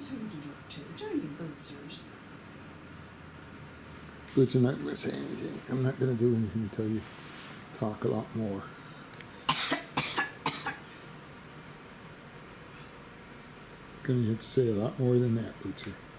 Boots, who would you look to? Do you Bootsers? Boots, I'm not going to say anything. I'm not going to do anything until you talk a lot more. Going to have to say a lot more than that, Bootser.